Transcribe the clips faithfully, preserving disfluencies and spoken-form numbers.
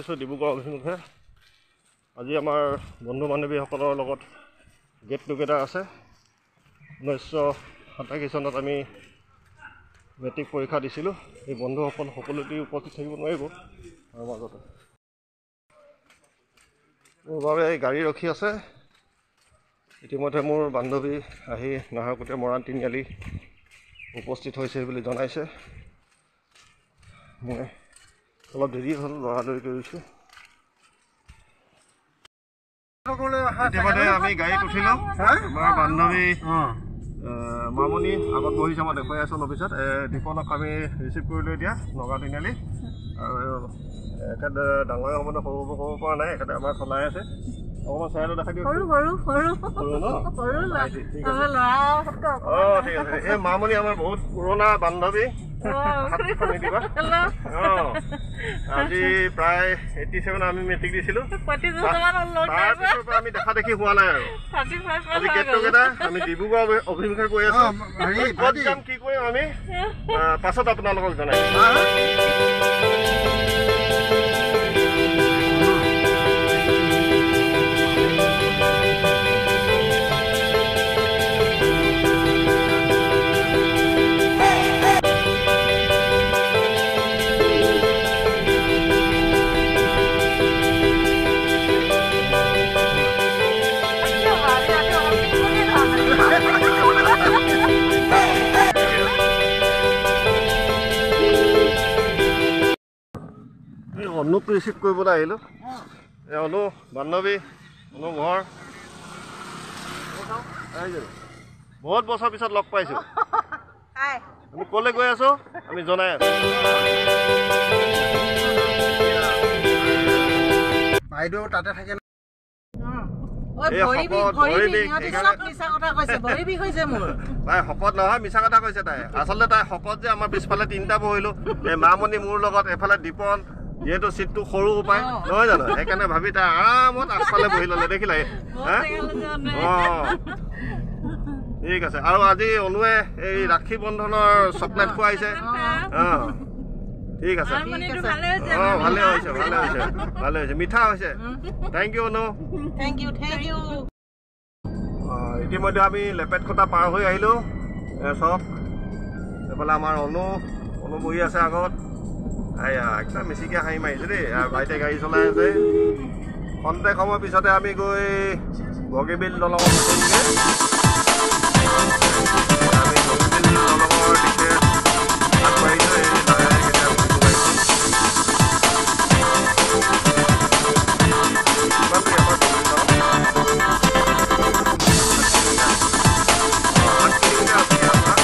আছোঁ ডিব্ৰুগড় অভিমুখে। আজি আমাৰ বন্ধু বান্ধৱীসকলৰ লগত গেট টুগেডাৰ আছে। ঊনৈছশ সাতাশী চনত আমি মেট্ৰিক পৰীক্ষা দিছিলোঁ। এই বন্ধুসকল সকলোতে উপস্থিত থাকিব নোৱাৰিব আৰু মাজতে মোৰ বাবে এই গাড়ী ৰখি আছে। ইতিমধ্যে মোৰ বান্ধৱী আহি নাহৰকটীয়া মৰাণ তিনিআলি উপস্থিত হৈছে বুলি জনাইছে। মই অলপ দেৰি হ'ল, লৰালৰি কৰিছোঁ। ইতিমধ্যে আমি গাড়ীত উঠিলোঁ। আমাৰ বান্ধৱী মামনি আগত বহিছে, মই দেখুৱাই আছোঁ অফিচত। দীপনক আমি ৰিচিভ কৰিলোঁ এতিয়া নগাঁও তিনিআলি। আৰু এখেত ডাঙৰ হ'বলৈ সৰু হ'ব ক'ব পৰা নাই, এখেতে আমাৰ চলাই আছে। অকণমান চাইলৈ দেখাই দিয়ক। অঁ ঠিক আছে। এই মামনি আমাৰ বহুত পুৰণা বান্ধৱী। আজি প্ৰায় এইটি ছেভেন আমি মেট্ৰিক দিছিলোঁ। তাৰপিছৰ পৰা আমি দেখা দেখি হোৱা নাই আৰু আজি গেট টুগেডাৰ আমি ডিব্ৰুগড় অভিমুখে গৈ আছোঁ। ক'ত যাম কি কৰিম আমি পাছত আপোনালোকক জনাই। অনুক ৰিচিভ কৰিবলৈ আহিলোঁ। এই অনু বান্ধৱী, অনু ঘৰ বহুত বছৰ পিছত লগ পাইছোঁ। আমি ক'লৈ গৈ আছোঁ আমি জনাই আছোঁ। বাইদেউ তাতে থাকে। শকত নহয়, মিছা কথা কৈছে তাই। আচলতে তাই শকত যে আমাৰ পিছফালে তিনিটা বহিলোঁ। এই মামনি মোৰ লগত, এফালে দীপন, যিহেতু চিটটো সৰু পায় নহয় জানো, সেইকাৰণে ভাবি তাই আৰামত আগফালে বহি ল'লে। দেখিলা? হা অঁ ঠিক আছে। আৰু আজি অনুৱে এই ৰাখী বন্ধনৰ চকলেট খুৱাইছে। অঁ ঠিক আছে। অঁ ভালে হৈছে, ভালে হৈছে, ভালে হৈছে, মিঠা হৈছে। Thank you Anu. Thank you thank you. ইতিমধ্যে আমি লেপেট খুটা পাৰ হৈ আহিলোঁ। চক এইফালে আমাৰ অনু অনু বহি আছে আগত। আয়া একদম বেছিকৈ হাঁহি মাৰিছে দেই। ভাইটে গাড়ী চলাই আছে। খন্তেক সময়ৰ পিছতে আমি গৈ বগীবিল দলঙত উঠিমগৈ। আমি বগীবিল দলঙৰ দিশে আগবাঢ়িছোঁ। এই লাহে কেতিয়া ঘূৰিব পাৰিছোঁ। কিমানটো এবাৰ বগীবিল দলং সাত কিলোমিটাৰ আছে ইয়াৰ পৰা।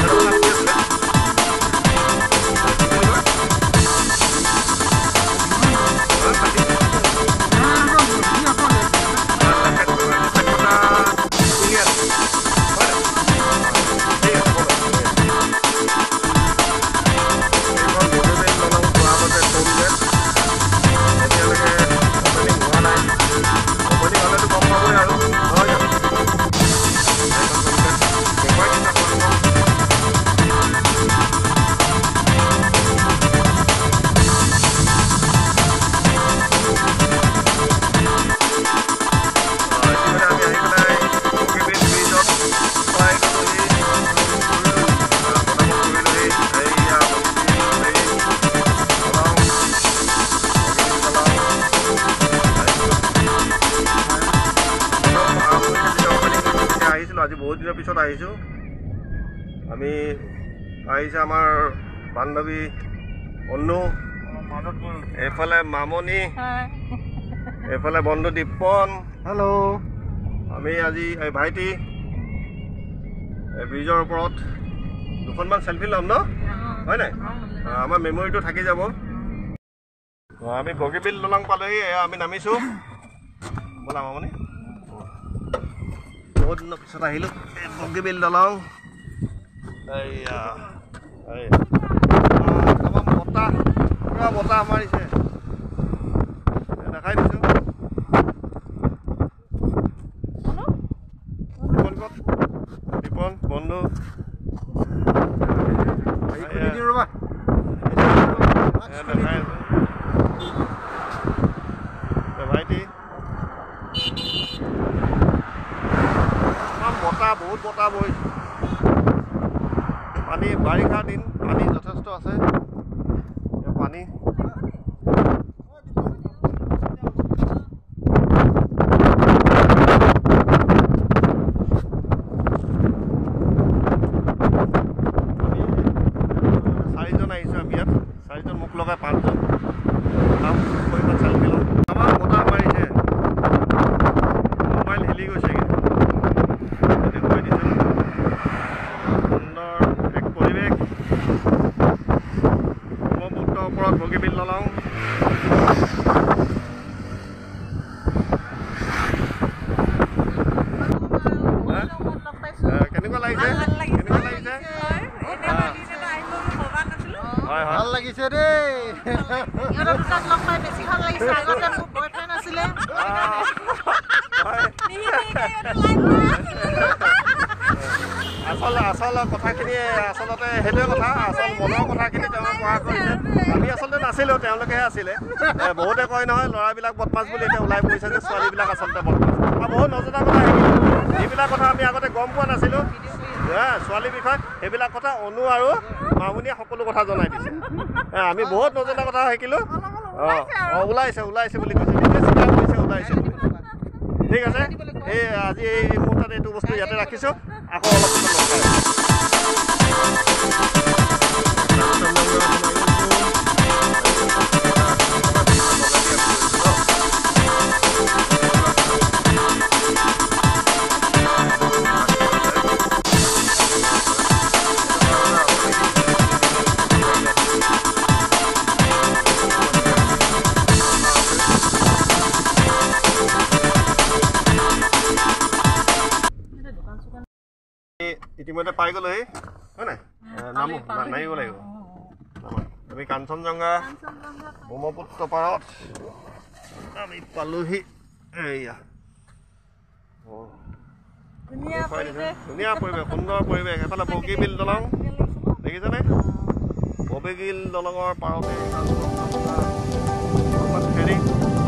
আজি বহুত দিনৰ পিছত আহিছোঁ আমি। আহিছে আমাৰ বান্ধৱী অনু, এইফালে মামনি, এইফালে বন্ধু দীপন। হেল্ল'। আমি আজি এই ভাইটি এই ব্ৰিজৰ ওপৰত দুখনমান চেলফি ল'ম ন, হয় নাই? আমাৰ মেমৰিটো থাকি যাব। আমি বগীবিল দলং পালোহি, আমি নামিছোঁ। ব'লা মামনি। বহুত দিনৰ পিছত আহিলোঁ এই বগীবিল দলং। এইয়া বতাহ, পুৰা বতাহ মাৰিছে, দেখাই দিছোঁ। দীপন বন্ধু দেখাই আছোঁ। বতাহ বহুত বতাহ বহিছে পানী বাৰিষা দিন পানী যথেষ্ট আছে পানী চাৰিজন আহিছোঁ আমি ইয়াত চাৰিজন মুখ লগাই পাঁচজন চেলফি লওঁ আমাৰ বতাহ মাৰিছে মোবাইল হিলি গৈছে দেখুৱাই দিছোঁ সুন্দৰ এক পৰিৱেশ ব্ৰহ্মপুত্ৰৰ ওপৰত বগীবিল দলং কেনেকুৱা লাগিছে কেনেকুৱা লাগিছে হয় ভাল লাগিছে দেই বেছি ভাল লাগিছে আগতে মোৰ বয়ফ্ৰেণ্ড আছিলে আচল আচল কথাখিনি আচলতে সেইটোৱে কথা আচল মনৰ কথাখিনি তেওঁ কোৱা কৰিছে আমি আচলতে নাছিলোঁ তেওঁলোকেহে আছিলে বহুতে কয় নহয় ল'ৰাবিলাক বদমাছ বুলি এতিয়া ওলাই পৰিছে যে ছোৱালীবিলাক আচলতে বদমাছ আৰু বহুত নজনা কথা শিকিলোঁ যিবিলাক কথা আমি আগতে গম পোৱা নাছিলোঁ ছোৱালীৰ বিষয়ে সেইবিলাক কথা অনু আৰু মামুনিয়ে সকলো কথা জনাই দিছে আমি বহুত নজনা কথা শিকিলোঁ অঁ অঁ ওলাইছে ওলাইছে বুলি কৈছে নিজে স্বীকাৰ কৰিছে ওলাইছে ঠিক আছে এই আজি এই মুহূৰ্তত এইটো বস্তু ইয়াতে ৰাখিছোঁ আকৌ অলপ ইতিমধ্যে পাই গ'লোহি হয় নাই নামো নামিব লাগিব আমি কাঞ্চনজংঘা ব্ৰহ্মপুত্ৰ পাৰত আমি পালোহি এয়া ধুনীয়া পৰিৱেশ সুন্দৰ পৰিৱেশ এফালে বগীবিল দলং দেখিছেনে বগীবিল দলঙৰ পাৰতে ফেৰী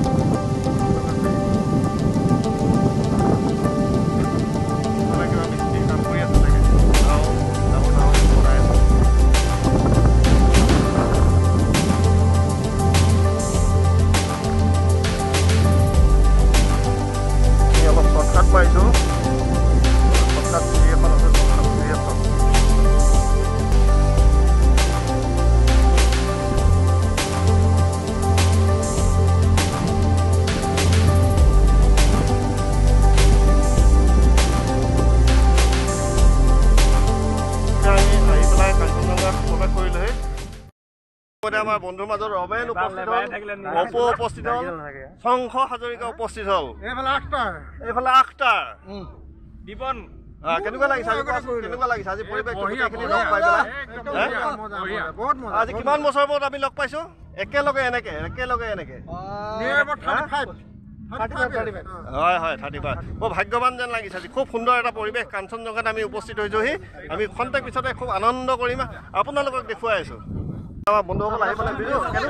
আমাৰ বন্ধুৰ মাজত ৰমেন উপস্থিত হ'ল অপু উপস্থিত হ'ল শংখ হাজৰিকা উপস্থিত হ'ল এইফালে আখতাৰ এইফালে আখতাৰ দীপন কেনেকুৱা লাগিছে কেনেকুৱা লাগিছে আজি পৰিৱেশ লগ পাই পেলাই আজি কিমান বছৰ মূৰত আমি লগ পাইছো একেলগে এনেকে একেলগে এনেকে হয় হয় থাৰ্টি ফাইভ বৰ ভাগ্যৱান যেন লাগিছে আজি খুব সুন্দৰ এটা পৰিৱেশ কাঞ্চনজংঘাত আমি উপস্থিত হৈছোহি আমি খন্তেক পিছতে খুব আনন্দ কৰিম আপোনালোকক দেখুৱাই আছো বন্ধুসকল আহি পেলাই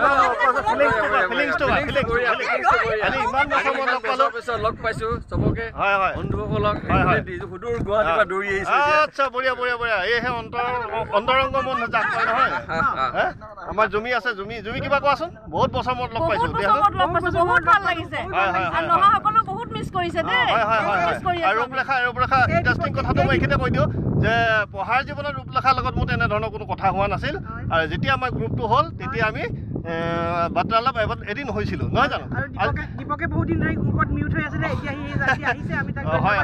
লগ পাইছো চবকে হয় হয় বন্ধুসকলক সুদূৰ গুৱাহাটীৰ পৰা দৌৰি আহিছো আচ্ছা বঢ়িয়া বঢ়িয়া বঢ়িয়া এইহে অন্তৰ অন্তৰংগ মন যাক কয় নহয় আমাৰ জুমি আছে জুমি জুমি কিবা কোৱাচোন বহুত বছৰ মূৰত লগ পাইছো বহুত ভাল লাগিছে নহাসকলো বহুত মিছ কৰিছে দেই হয় হয় হয় আৰু ৰূপৰেখা ৰূপৰেখা ইণ্টাৰেষ্টিং কথাটো মই এইখিনিতে কৈ দিওঁ যে পঢ়াৰ জীৱনত ৰূপৰেখাৰ লগত মোৰ তেনেধৰণৰ কোনো কথা হোৱা নাছিল আৰু যেতিয়া আমাৰ গ্ৰুপটো হ'ল তেতিয়া আমি বাৰ্তালাপ এদিন হৈছিলোঁ নহয় জানো দীপকে বহুত দিন ধৰি গ্ৰুপত মিউট হৈ আছিলে এতিয়া সি আহিছে আমি তাক হয়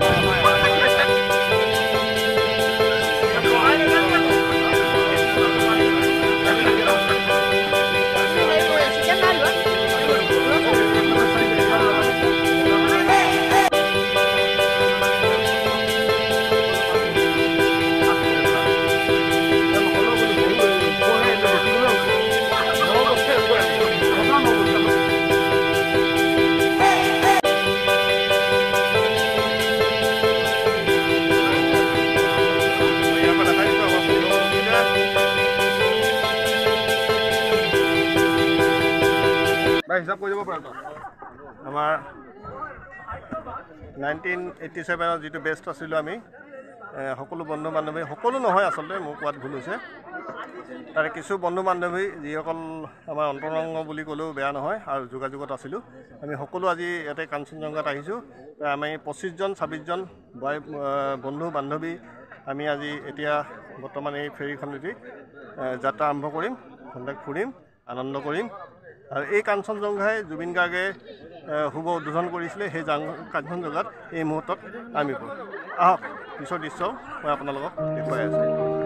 হিচাপ কৰি যাব পৰা আমাৰ নাইনটিন এইটি ছেভেনত যিটো বেষ্ট আছিলোঁ আমি সকলো বন্ধু বান্ধৱী সকলো নহয় আচলতে মোৰ কোৱাত ভুল হৈছে তাৰে কিছু বন্ধু বান্ধৱী যিসকল আমাৰ অন্তৰংগ বুলি ক'লেও বেয়া নহয় আৰু যোগাযোগত আছিলোঁ আমি সকলো আজি ইয়াতে কাঞ্চনজংঘাত আহিছোঁ আমি পঁচিছজন ছাব্বিছজন বন্ধু বান্ধৱী আমি আজি এতিয়া বৰ্তমান এই ফেৰীখনেদি যাত্ৰা আৰম্ভ কৰিম খন্তেক ফুৰিম আনন্দ কৰিম আৰু এই কাঞ্চনজংঘাই জুবিন গাৰ্গে শুভ উদ্বোধন কৰিছিলে সেই কাঞ্চনজংঘাত এই মুহূৰ্তত আমি কৰোঁ আহক পিছৰ দৃশ্য মই আপোনালোকক দেখুৱাই আছোঁ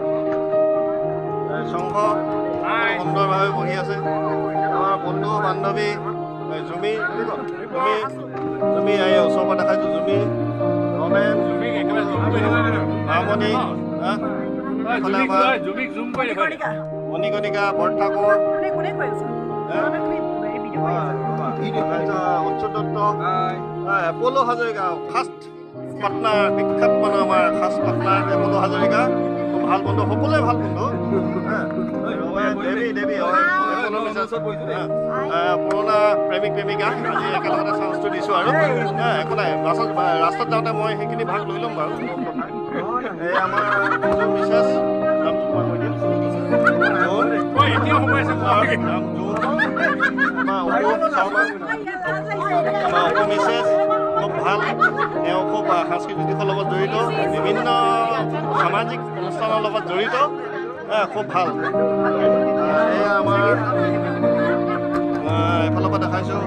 শংখ সুন্দৰভাৱে বহি আছে আমাৰ বন্ধু বান্ধৱী জুমি জুমি জুমি এই ওচৰৰ পৰা দেখাইছোঁ Jumi Ramen Mamoni Manikanika Borthakur Achyut Dutta Apollo Hazarika first partner বিখ্যাত মানুহ আমাৰ ফাৰ্ষ্ট পাৰ্টনাৰ এপলো হাজৰিকা ভাল বন্ধু সকলোৱে ভাল বন্ধু দেৱী দেৱী পুৰণা প্ৰেমিক প্ৰেমিকা আজি একেলগতে চান্সটো দিছোঁ আৰু একো নাই বাছত ৰাস্তাত যাওঁতে মই সেইখিনি ভাগ লৈ ল'ম বাৰু এই আমাৰ মিছেছ নামটো মই কৈ দিম আমাৰ মিছেছ খুব ভাল তেওঁ খুব সাংস্কৃতিক দিশৰ লগত জড়িত বিভিন্ন সামাজিক অনুষ্ঠানৰ লগত জড়িত খুব ভাল এয়া আমাৰ এফালৰ পৰা দেখাইছোঁ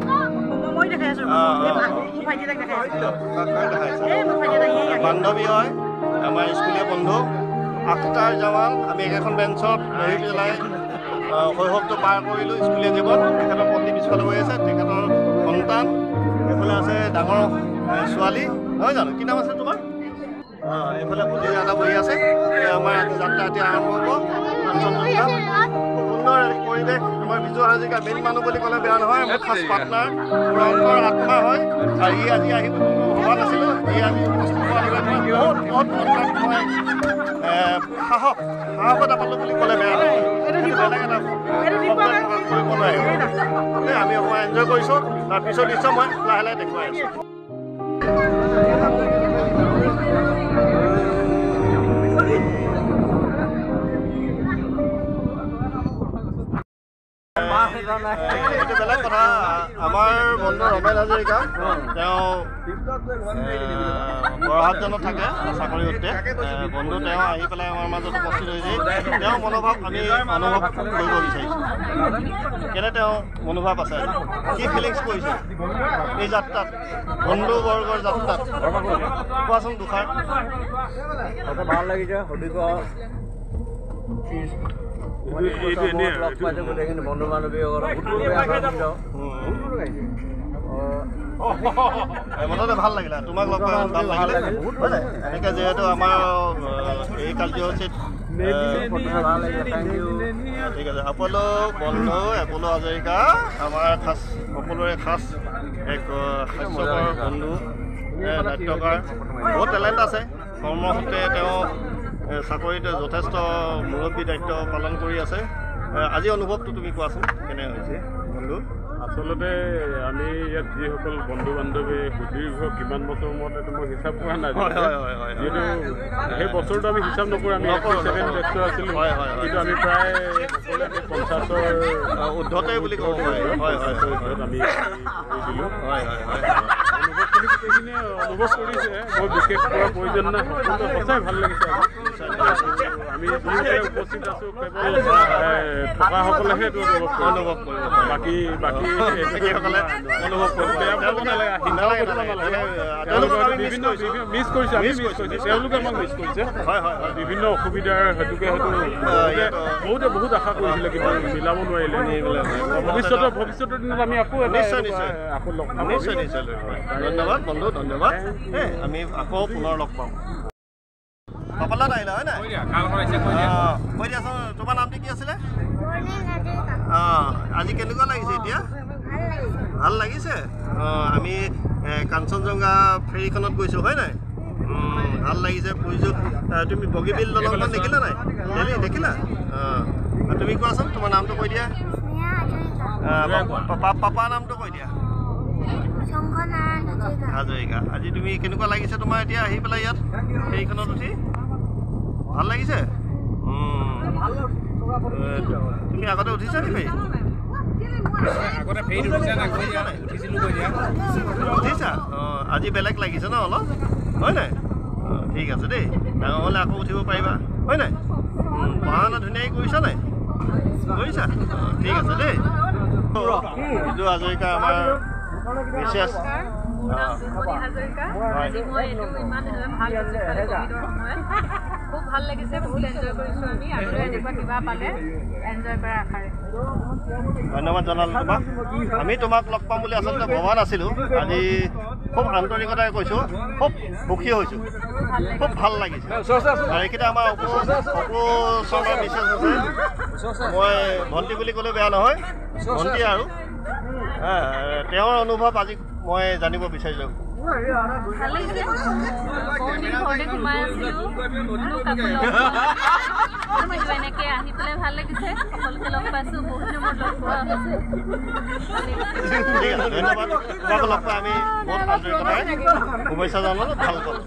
বান্ধৱী হয় আমাৰ স্কুলীয়া বন্ধু আখতাৰ জামাল আমি একেখন বেঞ্চত বহি পেলাই শৈশৱটো পাৰ কৰিলোঁ স্কুলীয়া জীৱন তেখেতৰ পত্নী পিছফালে গৈ আছে তেখেতৰ সন্তান এইফালে আছে ডাঙৰ ছোৱালী নহয় জানো কি নাম আছে তোমাৰ এইফালে পুঁজি এটা বহি আছে আমাৰ যাত্ৰা এতিয়া আৰম্ভ হ'ব কাঞ্চনজংঘা সুন্দৰ পৰিৱেশ আমাৰ বিজু হাজৰিকা মেইন মানুহ বুলি ক'লে বেয়া নহয় মোৰ খাছ পাৰ্টনাৰ মোৰ অন্তৰ আত্মা হয় আৰু ই আজি আহিব ভবা নাছিলোঁ ই আজি উপস্থিত হোৱাৰ বাবে মই বহুত বহুত ধন্যবাদ মই সাহস সাহস এটা পালোঁ বুলি ক'লে বেয়া নহয় বেলেগ এটা কৰিব নোৱাৰিম আমি অকণমান এনজয় কৰিছোঁ তাৰপিছত নিশ্চয় মই লাহে লাহে দেখুৱাই আছোঁ এইটো বেলেগ কথা আমাৰ বন্ধু ৰমেন হাজৰিকা তেওঁ বৰহাটজনত থাকে চাকৰি সূত্ৰে বন্ধু তেওঁ আহি পেলাই আমাৰ মাজত উপস্থিত হৈছে তেওঁ মনোভাৱ আমি অনুভৱ কৰিব বিচাৰিছোঁ কেনে তেওঁ মনোভাৱ আছে কি ফিলিংছ কৰিছে এই যাত্ৰাত বন্ধুবৰ্গৰ যাত্ৰাত কোৱাচোন দুষাৰ ভাল লাগিছে সঠিক বন্ধু বান্ধৱীসকলক মনতে ভাল লাগিলে তোমাক লগ পাই ভাল লাগিলে এনেকৈ যিহেতু আমাৰ এই কাৰ্যসূচীত ঠিক আছে আপলো বন্ধু এপলো হাজৰিকা আমাৰ খাচ সকলোৰে খাচ এক হাস্যকৰ বন্ধু নাট্যকাৰ বহুত টেলেণ্ট আছে কৰ্মসূত্ৰে তেওঁ চাকৰিত যথেষ্ট মুৰব্বী দায়িত্ব পালন কৰি আছে আজি অনুভৱটো তুমি কোৱাচোন কেনে হৈছে বন্ধু আচলতে আমি ইয়াত যিসকল বন্ধু বান্ধৱী সুদীৰ্ঘ কিমান বছৰ মূৰত এইটো মই হিচাপ কৰা নাই যিহেতু সেই বছৰটো আমি হিচাপ নকৰোঁ আমি ছেভেন বেষ্টৰ আছিলোঁ কিন্তু আমি প্ৰায় পঞ্চাছৰ উৰ্ধতে বুলি ক'ব পাৰি হয় হয় আমি কৈছিলোঁ হয় হয় হয় অনুভৱখিনি গোটেইখিনিয়ে অনুভৱ কৰিছে মই বিশেষ কৰা প্ৰয়োজন নাই সকলোৱে সঁচাই ভাল লাগিছে আমি দুয়োটাই উপস্থিত আছোঁ কেৱল থকাসকলেহে এইটো অনুভৱ অনুভৱ কৰিব বাকী বাকী সকলে অনুভৱ কৰিব বেয়া পাব নালাগে হিংসা কৰিব নালাগে বিভিন্ন মিছ কৰিছে আমি মিছ কৰিছোঁ তেওঁলোকে আমাক মিছ কৰিছে হয় হয় হয় বিভিন্ন অসুবিধাৰ হেতুকে হয়তো বহুতে বহুত আশা কৰিছিলে কিন্তু মিলাব নোৱাৰিলে ভৱিষ্যতৰ ভৱিষ্যতৰ দিনত আমি আকৌ নিশ্চয় নিশ্চয় আকৌ লগ পাম নিশ্চয় নিশ্চয় ধন্যবাদ বন্ধু ধন্যবাদ আমি আকৌ পুনৰ লগ পাম সফলত আহিলা হয় নাই কৈ দিয়াচোন তোমাৰ নামটো কি আছিলে অঁ আজি কেনেকুৱা লাগিছে এতিয়া ভাল লাগিছে অঁ আমি কাঞ্চনজংঘা ফেৰীখনত গৈছোঁ হয় নাই ভাল লাগিছে ফুৰিছোঁ তুমি বগীবিল দলংখন দেখিলা নাই দেলি দেখিলা অঁ তুমি কোৱাচোন তোমাৰ নামটো কৈ দিয়া পাপা নামটো কৈ দিয়া হাজৰিকা আজি তুমি কেনেকুৱা লাগিছে তোমাৰ এতিয়া আহি পেলাই ইয়াত সেইখনত উঠি ভাল লাগিছে তুমি আগতে উঠিছা নেকি উঠিছা অঁ আজি বেলেগ লাগিছে ন অলপ হয় নাই অঁ ঠিক আছে দেই ডাঙৰ হ'লে আকৌ উঠিব পাৰিবা হয় নাই পঢ়া শুনা ধুনীয়াকৈ কৰিছা নাই কৰিছা অঁ ঠিক আছে দেই বিজু হাজৰিকা আমাৰ বিশেষ খুব ভাল লাগিছে বহুত এনজয় কৰিছোঁ আমি আৰু এনেকুৱা কিবা পালে এনজয় কৰাৰ আশাৰে ধন্যবাদ জনালোঁ তোমাক আমি তোমাক লগ পাম বুলি আচলতে ভবা নাছিলোঁ আজি খুব আন্তৰিকতাৰে কৈছোঁ খুব সুখী হৈছোঁ খুব ভাল লাগিছে আৰু এইকেইটা আমাৰ অপু অপু শৰ্মা বিশেষ আছে মই ভণ্টি বুলি ক'লে বেয়া নহয় ভণ্টি আৰু তেওঁৰ অনুভৱ আজি মই জানিব বিচাৰিলোঁ ভাল লাগিছে বহুদিন ঘৰতে সোমাই আছিলোঁ এনেকৈ আহি পেলাই ভাল লাগিছে সকলোকে লগ পাইছোঁ বহুত দিনৰ মূৰত লগ পোৱা হৈছে ঠিক আছে ধন্যবাদ তোমাক লগ পাই আমি বহুত আন্তৰিকতাৰে শুভেচ্ছা জনালোঁ ভাল পালোঁ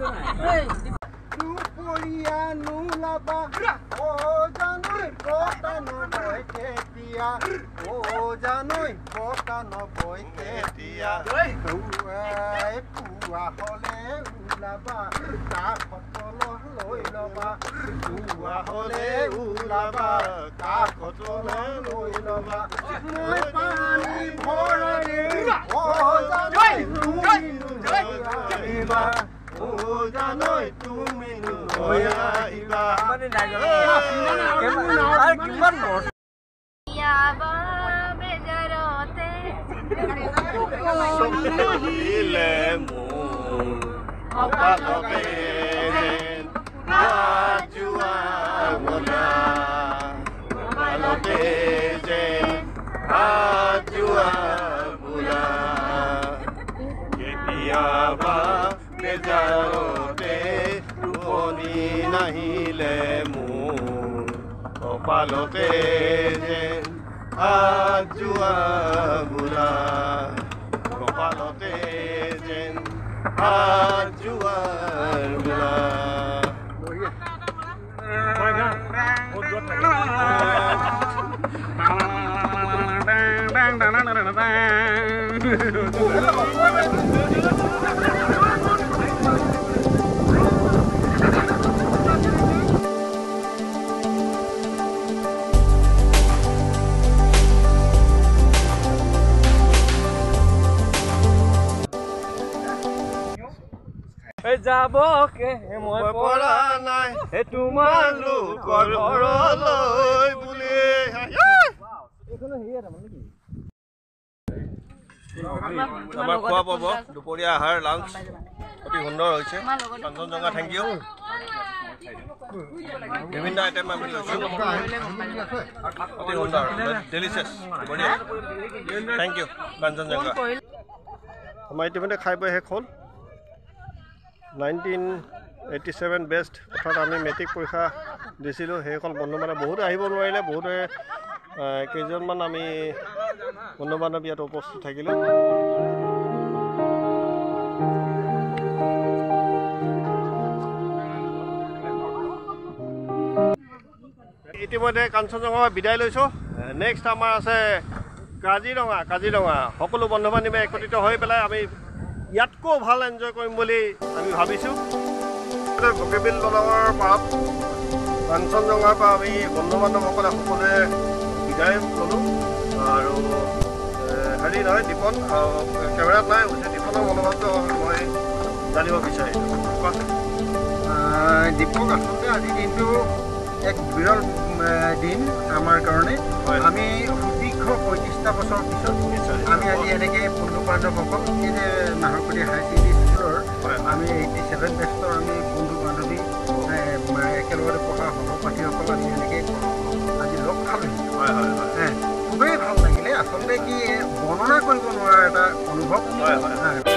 নাহিলে মোৰ কপালতে যেন আজোৱা বোলা কপালতে যেন আজোৱা বোলা যাবকে মই পৰা নাই তোমাৰ লোকৰ ঘৰলৈ বুলি আমাৰ খোৱা পাব দুপৰীয়া আহাৰ লাঞ্চ অতি সুন্দৰ হৈছে কাঞ্চনজঙ্ঘা থেংক ইউ বিভিন্ন আইটেম আমি লৈছোঁ অতি সুন্দৰ ডেলিচিয়াছ বঢ়িয়া থেংক ইউ কাঞ্চনজঙ্ঘা আমাৰ ইতিমধ্যে খাই বৈ শেষ হ'ল নাইনটিন এইটি ছেভেন বেষ্ট অৰ্থাৎ আমি মেট্ৰিক পৰীক্ষা দিছিলোঁ সেইখন বন্ধু মানে বহুতে আহিব নোৱাৰিলে বহুতে কেইজনমান আমি বন্ধু বান্ধৱ ইয়াত উপস্থিত থাকিলোঁ ইতিমধ্যে কাঞ্চনজঙ্ঘা বিদায় লৈছোঁ নেক্সট আমাৰ আছে কাজিৰঙা কাজিৰঙা সকলো বন্ধু বান্ধৱে একত্ৰিত হৈ পেলাই আমি ইয়াতকৈ ভাল এনজয় কৰিম বুলি আমি ভাবিছোঁ বগীবিল দলঙৰ পাৰত কাঞ্চনজঙ্ঘাৰ পৰা আমি বন্ধু বান্ধৱসকলে সকলোৱে বিদায় ল'লোঁ আৰু হেৰি নহয় দীপন কেমেৰাত নাই হৈছে দীপনৰ মনোভাৱটো মই জানিব বিচাৰিছোঁ দীপক আচলতে আজিৰ দিনটো এক বিৰল দিন আমাৰ কাৰণে আমি সুদীৰ্ঘ পঁয়ত্ৰিছটা বছৰৰ পিছত আমি আজি এনেকৈ বন্ধু বান্ধৱসকল এই যে নাহৰকটীয়া হায়াৰ ছেকেণ্ডেৰী স্কুলৰ আমি এইটি ছেভেন বেষ্টৰ আমি বন্ধু বান্ধৱী একেলগতে পঢ়া সহপাঠীসকল আমি এনেকৈ আজি লগ খালোঁ খুবেই ভাল লাগিলে আচলতে কি বৰ্ণনা কৰিব নোৱাৰা এটা অনুভৱ